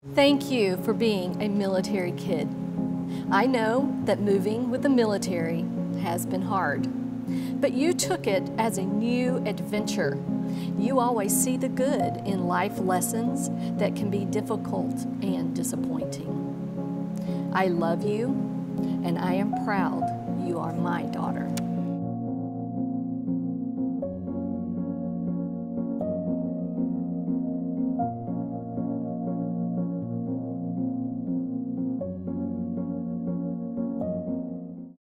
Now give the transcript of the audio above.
Thank you for being a military kid. I know that moving with the military has been hard, but you took it as a new adventure. You always see the good in life lessons that can be difficult and disappointing. I love you, and I am proud you are my daughter.